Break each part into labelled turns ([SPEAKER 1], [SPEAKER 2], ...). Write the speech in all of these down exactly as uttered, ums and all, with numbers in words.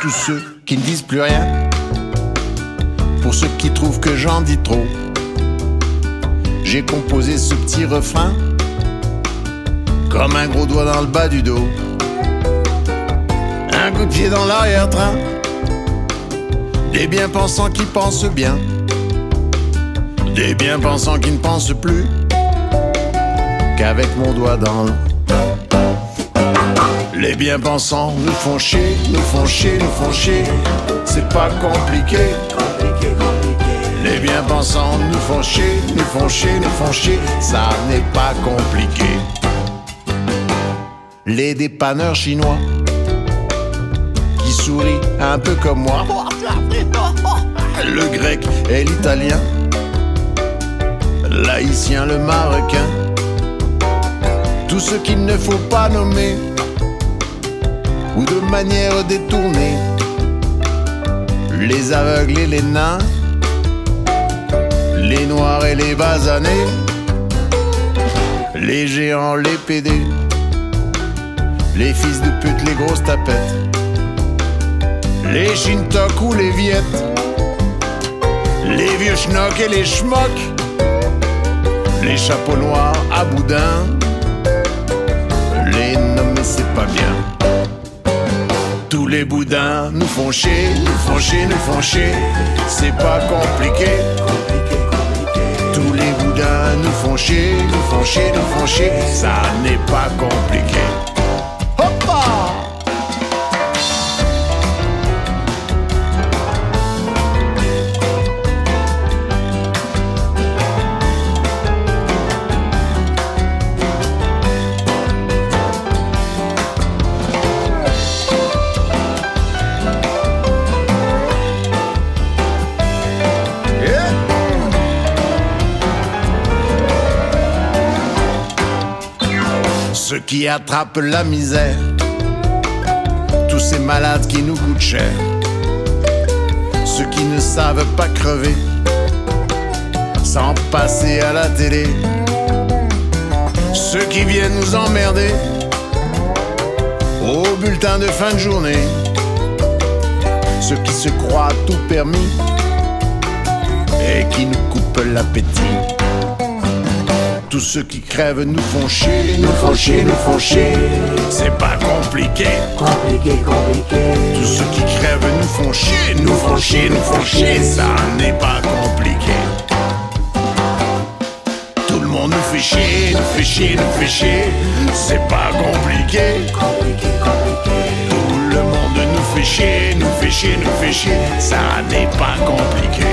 [SPEAKER 1] tous ceux qui ne disent plus rien, pour ceux qui trouvent que j'en dis trop, j'ai composé ce petit refrain comme un gros doigt dans le bas du dos, un coup de pied dans l'arrière-train, des bien-pensants qui pensent bien, des bien-pensants qui ne pensent plus qu'avec mon doigt dans le... Les bien-pensants nous font chier, nous font chier, nous font chier, c'est pas compliqué. Les bien-pensants nous font chier, nous font chier, nous font chier, ça n'est pas compliqué. Les dépanneurs chinois qui sourient un peu comme moi, le grec et l'italien, l'haïtien, le marocain, tous ceux qu'il ne faut pas nommer ou de manière détournée, les aveugles et les nains, les noirs et les basanés, les géants, les pédés, les fils de pute, les grosses tapettes, les shintok ou les viettes, les vieux schnocks et les schmocks, les chapeaux noirs à boudin, les nommer c'est pas bien. Tous les boudins nous font chier, nous font chier, nous font chier, c'est pas compliqué. Tous les boudins nous font chier, nous font chier, nous font chier, ça n'est pas compliqué. Hoppa! Ceux qui attrapent la misère, tous ces malades qui nous coûtent cher, ceux qui ne savent pas crever sans passer à la télé, ceux qui viennent nous emmerder au bulletin de fin de journée, ceux qui se croient tout permis et qui nous coupent l'appétit. Tous ceux qui crèvent nous font chier, nous font chier, nous font chier, c'est pas compliqué. Compliqué, compliqué. Tous ceux qui crèvent nous font chier, nous font chier, nous font chier, ça n'est pas compliqué. Tout le monde nous fait chier, nous fait chier, nous fait chier, c'est pas compliqué. Compliqué, compliqué. Tout le monde nous fait chier, nous fait chier, nous fait chier, ça n'est pas compliqué.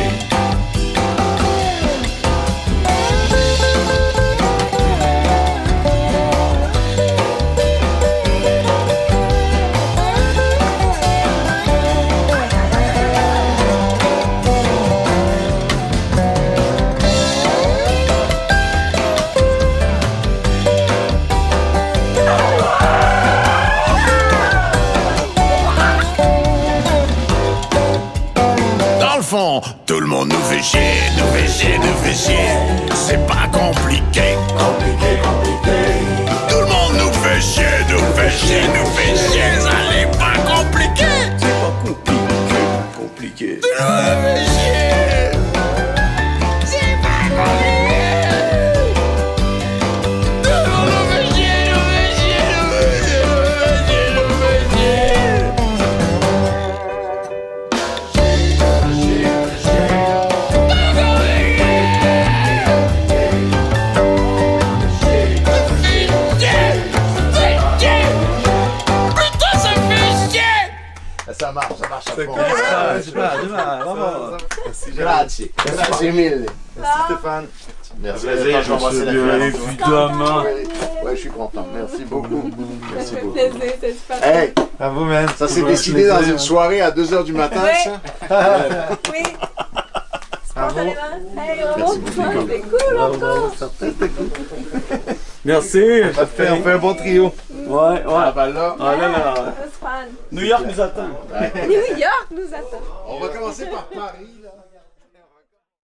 [SPEAKER 1] Tout le monde nous fait chier, nous fait chier, nous fait chier, c'est pas compliqué. Compliqué, compliqué. Tout le monde nous fait chier, nous fait chier, nous fait chier, ça n'est pas compliqué. C'est pas compliqué, compliqué. Tout le monde nous fait chier, c'est pas compliqué. Tout le monde nous fait chier, nous fait chier, nous fait chier, nous fait chier, nous fait chier. Ça marche, ça marche à fond.
[SPEAKER 2] C'est pas, bravo.
[SPEAKER 1] Grazie, grazie mille. Merci Stéphane. Merci.
[SPEAKER 2] Plaisir,
[SPEAKER 1] Je vais
[SPEAKER 2] évidemment.
[SPEAKER 1] Ouais, je suis content. Merci beaucoup. Merci beaucoup.
[SPEAKER 3] Ça fait plaisir, c'est super.
[SPEAKER 1] Hey,
[SPEAKER 2] bravo, man.
[SPEAKER 1] ça s'est décidé dans une soirée à deux heures du matin,
[SPEAKER 3] Ouais.
[SPEAKER 1] ça?
[SPEAKER 3] Oui.
[SPEAKER 2] Bravo.
[SPEAKER 3] Hey, on monte, c'est cool encore.
[SPEAKER 2] Merci.
[SPEAKER 1] On fait, on fait un bon trio.
[SPEAKER 2] Ouais, ouais.
[SPEAKER 1] Ah ben là,
[SPEAKER 2] Ah là là.
[SPEAKER 3] C'est fun.
[SPEAKER 2] New York nous attend.
[SPEAKER 3] New York nous attend.
[SPEAKER 1] on va commencer par Paris, là.